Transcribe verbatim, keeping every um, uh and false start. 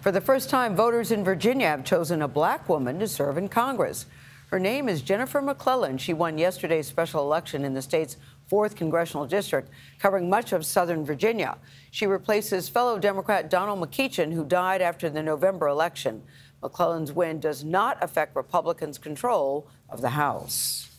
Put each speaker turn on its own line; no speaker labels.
For the first time, voters in Virginia have chosen a black woman to serve in Congress. Her name is Jennifer McClellan. She won yesterday's special election in the state's fourth congressional district, covering much of southern Virginia. She replaces fellow Democrat Donald McClellan, who died after the November election. McClellan's win does not affect Republicans' control of the House.